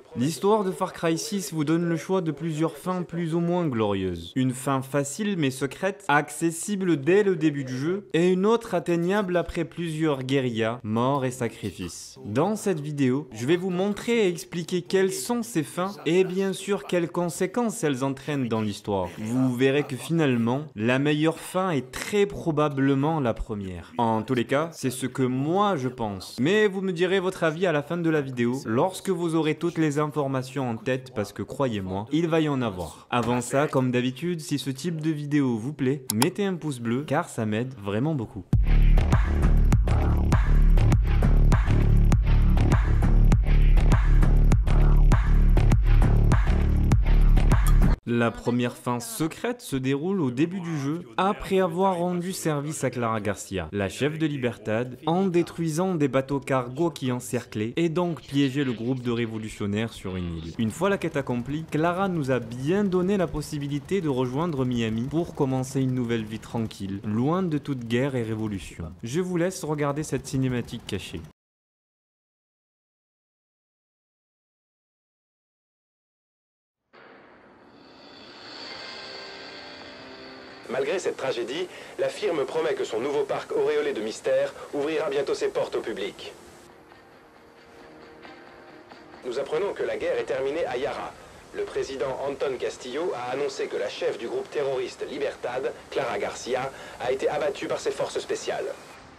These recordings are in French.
L'histoire de Far Cry 6 vous donne le choix de plusieurs fins plus ou moins glorieuses. Une fin facile mais secrète, accessible dès le début du jeu, et une autre atteignable après plusieurs guérillas, morts et sacrifices. Dans cette vidéo, je vais vous montrer et expliquer quelles sont ces fins et bien sûr quelles conséquences elles entraînent dans l'histoire. Vous verrez que finalement, la meilleure fin est très probablement la première. En tous les cas, c'est ce que moi je pense. Mais vous me direz votre avis à la fin de la vidéo, lorsque vous aurez toutes les informations en tête, parce que croyez-moi, il va y en avoir. Avant ça, comme d'habitude, si ce type de vidéo vous plaît, mettez un pouce bleu car ça m'aide vraiment beaucoup. La première fin secrète se déroule au début du jeu, après avoir rendu service à Clara Garcia, la chef de Libertad, en détruisant des bateaux cargo qui encerclaient et donc piégeaient le groupe de révolutionnaires sur une île. Une fois la quête accomplie, Clara nous a bien donné la possibilité de rejoindre Miami pour commencer une nouvelle vie tranquille, loin de toute guerre et révolution. Je vous laisse regarder cette cinématique cachée. Malgré cette tragédie, la firme promet que son nouveau parc auréolé de mystère ouvrira bientôt ses portes au public. Nous apprenons que la guerre est terminée à Yara. Le président Anton Castillo a annoncé que la chef du groupe terroriste Libertad, Clara Garcia, a été abattue par ses forces spéciales.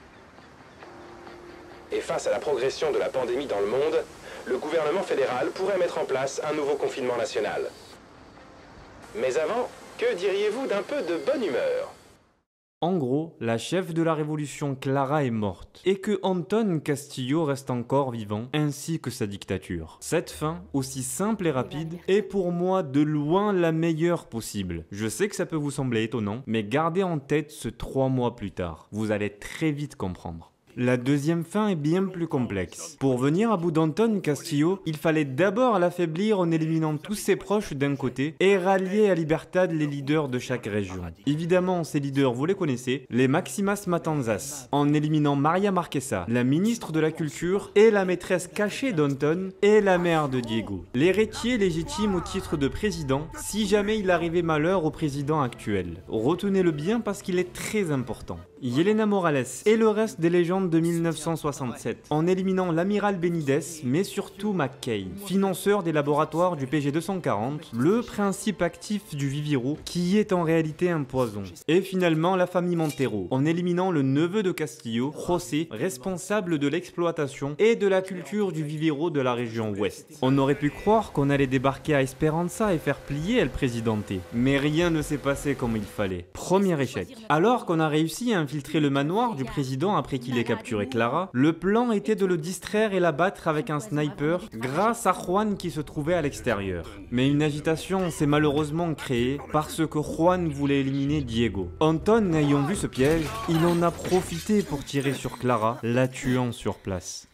Et face à la progression de la pandémie dans le monde, le gouvernement fédéral pourrait mettre en place un nouveau confinement national. Mais avant, que diriez-vous d'un peu de bonne humeur? En gros, la chef de la révolution Clara est morte, et que Anton Castillo reste encore vivant, ainsi que sa dictature. Cette fin, aussi simple et rapide, est pour moi de loin la meilleure possible. Je sais que ça peut vous sembler étonnant, mais gardez en tête ce 3 mois plus tard. Vous allez très vite comprendre. La deuxième fin est bien plus complexe. Pour venir à bout d'Anton Castillo, il fallait d'abord l'affaiblir en éliminant tous ses proches d'un côté et rallier à Libertad les leaders de chaque région. Évidemment, ces leaders, vous les connaissez, les Maximas Matanzas, en éliminant Maria Marquesa, la ministre de la Culture et la maîtresse cachée d'Anton et la mère de Diego, l'héritier légitime au titre de président si jamais il arrivait malheur au président actuel. Retenez-le bien parce qu'il est très important. Yelena Morales et le reste des légendes de 1967, en éliminant l'amiral Benitez, mais surtout McKay, financeur des laboratoires du PG-240, le principe actif du Viviro, qui est en réalité un poison. Et finalement la famille Montero, en éliminant le neveu de Castillo, José, responsable de l'exploitation et de la culture du Viviro de la région ouest. On aurait pu croire qu'on allait débarquer à Esperanza et faire plier El Presidente, mais rien ne s'est passé comme il fallait. Premier échec. Alors qu'on a réussi à infiltrer le manoir du président après qu'il ait capturé Clara, le plan était de le distraire et l'abattre avec un sniper grâce à Juan qui se trouvait à l'extérieur. Mais une agitation s'est malheureusement créée parce que Juan voulait éliminer Diego. Anton, ayant vu ce piège, il en a profité pour tirer sur Clara, la tuant sur place.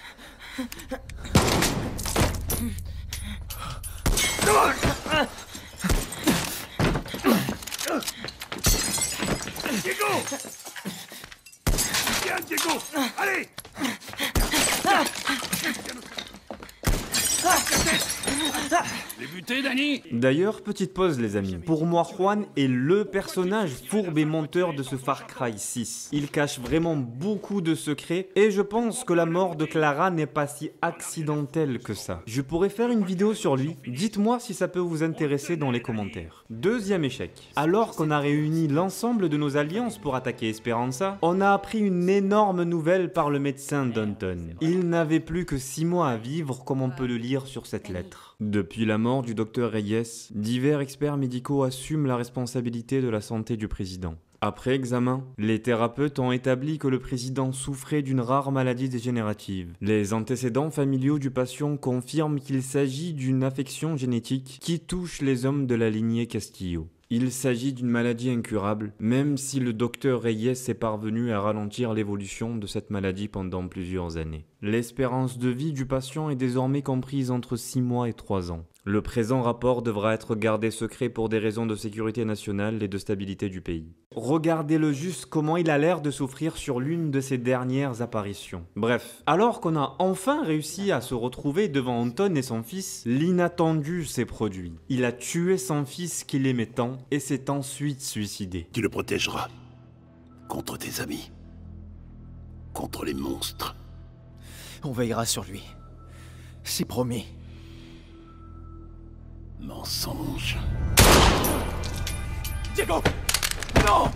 Diego! Viens, Diego! Allez! Les butés, Danny! D'ailleurs, petite pause les amis. Pour moi, Juan est le personnage fourbe et menteur de ce Far Cry 6. Il cache vraiment beaucoup de secrets et je pense que la mort de Clara n'est pas si accidentelle que ça. Je pourrais faire une vidéo sur lui, dites-moi si ça peut vous intéresser dans les commentaires. Deuxième échec. Alors qu'on a réuni l'ensemble de nos alliances pour attaquer Esperanza, on a appris une énorme nouvelle par le médecin Danton. Il n'avait plus que 6 mois à vivre comme on peut le lire sur cette lettre. Depuis la mort du docteur Reyes, divers experts médicaux assument la responsabilité de la santé du président. Après examen, les thérapeutes ont établi que le président souffrait d'une rare maladie dégénérative. Les antécédents familiaux du patient confirment qu'il s'agit d'une affection génétique qui touche les hommes de la lignée Castillo. Il s'agit d'une maladie incurable, même si le docteur Reyes est parvenu à ralentir l'évolution de cette maladie pendant plusieurs années. L'espérance de vie du patient est désormais comprise entre 6 mois et 3 ans. Le présent rapport devra être gardé secret pour des raisons de sécurité nationale et de stabilité du pays. Regardez-le juste comment il a l'air de souffrir sur l'une de ses dernières apparitions. Bref, alors qu'on a enfin réussi à se retrouver devant Anton et son fils, l'inattendu s'est produit. Il a tué son fils qu'il aimait tant et s'est ensuite suicidé. Tu le protégeras. Contre tes amis. Contre les monstres. On veillera sur lui. C'est promis. Mensonge. Diego! Non!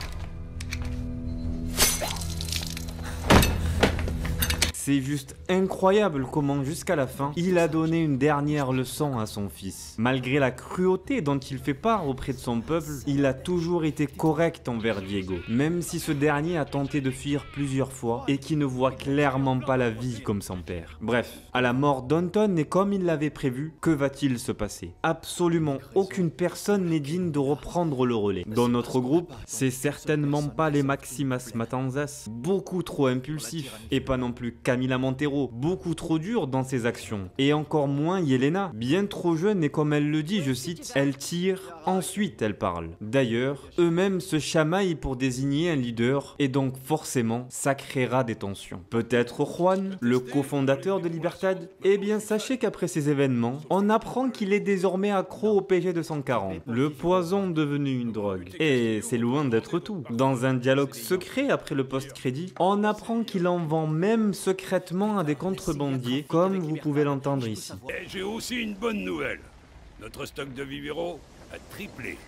C'est juste incroyable comment jusqu'à la fin, il a donné une dernière leçon à son fils. Malgré la cruauté dont il fait part auprès de son peuple, il a toujours été correct envers Diego, même si ce dernier a tenté de fuir plusieurs fois et qui ne voit clairement pas la vie comme son père. Bref, à la mort d'Anton et comme il l'avait prévu, que va-t-il se passer? Absolument aucune personne n'est digne de reprendre le relais. Dans notre groupe, c'est certainement pas les Maximas Matanzas, beaucoup trop impulsifs, et pas non plus Camila Montero, beaucoup trop dure dans ses actions. Et encore moins Yelena, bien trop jeune et comme elle le dit, je cite, elle tire, ensuite elle parle. D'ailleurs, eux-mêmes se chamaillent pour désigner un leader et donc forcément, ça créera des tensions. Peut-être Juan, le cofondateur de Libertad? Eh bien sachez qu'après ces événements, on apprend qu'il est désormais accro au PG 240, le poison devenu une drogue. Et c'est loin d'être tout. Dans un dialogue secret après le post-crédit, on apprend qu'il en vend même secrètement à des contrebandiers, comme vous pouvez l'entendre ici. Et j'ai aussi une bonne nouvelle. Notre stock de Viviro a triplé.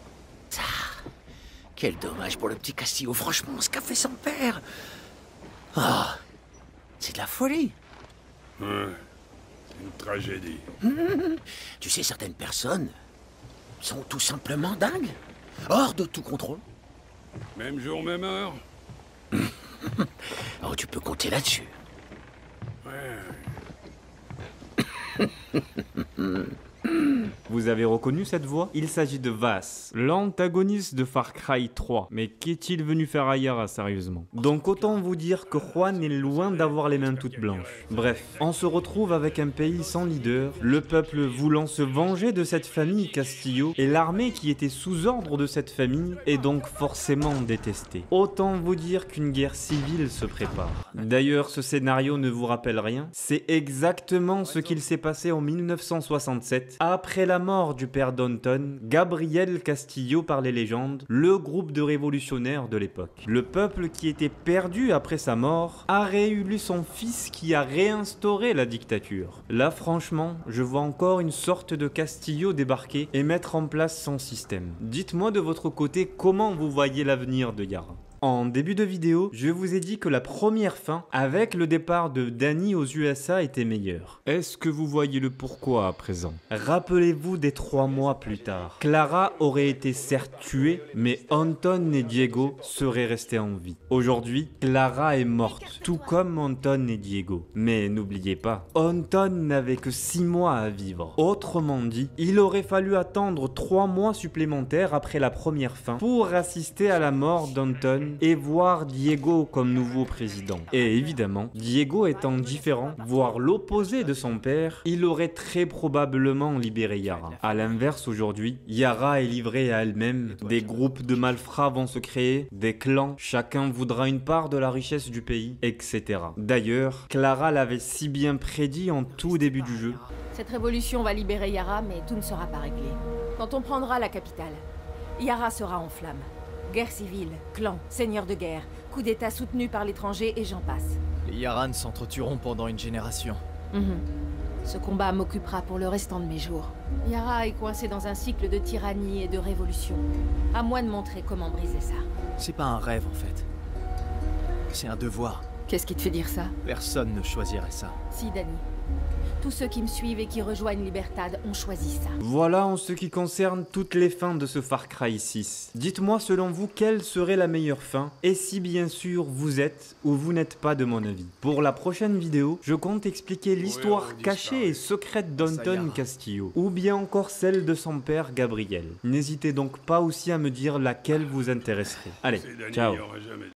Quel dommage pour le petit Castillo, franchement, ce qu'a fait son père. Ah, c'est de la folie. C'est une tragédie. Tu sais, certaines personnes sont tout simplement dingues, hors de tout contrôle. Même jour, même heure. Oh, tu peux compter là-dessus. Vous avez reconnu cette voix? Il s'agit de Vaas, l'antagoniste de Far Cry 3. Mais qu'est-il venu faire à Yara, sérieusement? Donc autant vous dire que Juan est loin d'avoir les mains toutes blanches. Bref, on se retrouve avec un pays sans leader, le peuple voulant se venger de cette famille Castillo, et l'armée qui était sous ordre de cette famille est donc forcément détestée. Autant vous dire qu'une guerre civile se prépare. D'ailleurs, ce scénario ne vous rappelle rien? C'est exactement ce qu'il s'est passé en 1967, après la mort du père d'Anton, Gabriel Castillo par les légendes, le groupe de révolutionnaires de l'époque. Le peuple qui était perdu après sa mort a réélu son fils qui a réinstauré la dictature. Là franchement, je vois encore une sorte de Castillo débarquer et mettre en place son système. Dites-moi de votre côté comment vous voyez l'avenir de Yara. En début de vidéo, je vous ai dit que la première fin, avec le départ de Danny aux USA, était meilleure. Est-ce que vous voyez le pourquoi à présent? Rappelez-vous des 3 mois plus tard. Clara aurait été certes tuée, mais Anton et Diego seraient restés en vie. Aujourd'hui, Clara est morte, tout comme Anton et Diego. Mais n'oubliez pas, Anton n'avait que 6 mois à vivre. Autrement dit, il aurait fallu attendre 3 mois supplémentaires après la première fin pour assister à la mort d'Anton et voir Diego comme nouveau président. Et évidemment, Diego étant différent, voire l'opposé de son père, il aurait très probablement libéré Yara. A l'inverse aujourd'hui, Yara est livrée à elle-même, des groupes de malfrats vont se créer, des clans, chacun voudra une part de la richesse du pays, etc. D'ailleurs, Clara l'avait si bien prédit en tout début du jeu. Cette révolution va libérer Yara, mais tout ne sera pas réglé. Quand on prendra la capitale, Yara sera en flammes. Guerre civile, clan, seigneur de guerre, coup d'état soutenu par l'étranger et j'en passe. Les Yarans s'entretueront pendant une génération. Ce combat m'occupera pour le restant de mes jours. Yara est coincée dans un cycle de tyrannie et de révolution. À moi de montrer comment briser ça. C'est pas un rêve en fait. C'est un devoir. Qu'est-ce qui te fait dire ça? Personne ne choisirait ça. Si, Danny. Tous ceux qui me suivent et qui rejoignent Libertad ont choisi ça. Voilà en ce qui concerne toutes les fins de ce Far Cry 6. Dites-moi selon vous quelle serait la meilleure fin et si bien sûr vous êtes ou vous n'êtes pas de mon avis. Pour la prochaine vidéo, je compte expliquer l'histoire cachée et secrète d'Anton Castillo ou bien encore celle de son père Gabriel. N'hésitez donc pas aussi à me dire laquelle vous intéresserait. Allez, ciao.